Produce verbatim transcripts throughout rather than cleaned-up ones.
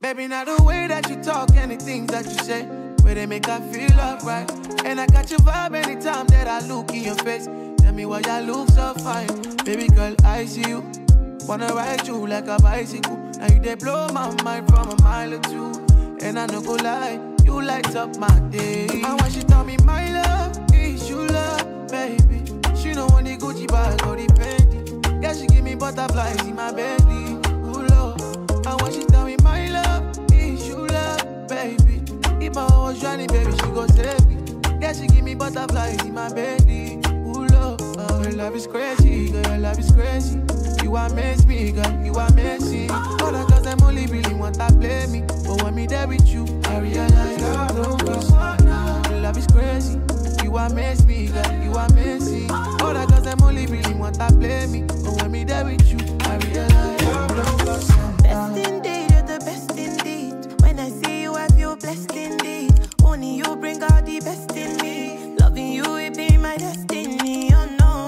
Baby, now the way that you talk and the things that you say, where they make I feel alright. And I got your vibe anytime that I look in your face. Tell me why you look so fine. Baby girl, I see you. Wanna ride you like a bicycle. Now you they blow my mind from a mile or two. And I no go lie, you light up my day. And when she tell me my love is you love, baby. She know when the Gucci bag or the Fendi. Yeah, she give me butterflies in my belly. Ooh, Lord. And when she tell me my love is you love, baby. If I was drowning, baby, she go save me. Yeah, she give me butterflies in my belly. Ooh, Lord. Oh, your love is crazy, girl, your love is crazy. You amaze me, girl, you amazing. All the girls, them only really want to play me. But when me there with you, I realize I don't go so now. Your love is crazy. You amaze me, girl, you amazing. All the girls, them only really want to play me. But when me there with you, I realize I don't go so now. Best indeed, you're the best indeed. When I see you, I feel blessed indeed. Only you bring out the best in me. Loving you, it be my destiny, oh no.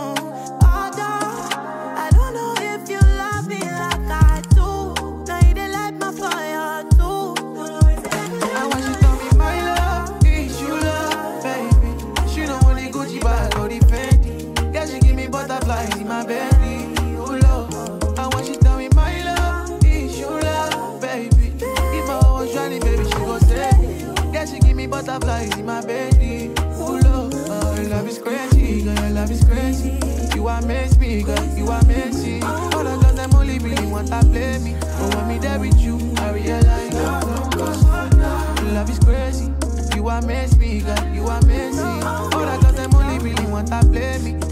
In my belly, oh Lord. And when she tell me my love is your love, baby. If I was drowning, baby, she go save me. Yeah, she give me butterflies in my belly, oh Lord. Oh, your love is crazy, girl, your love is crazy. You amaze me, girl, you amazing. All the girls, them only really want to play me. But when me there with you, I realize your love is crazy. You amaze me, girl, you amazing. All the girls, them only really want to play me.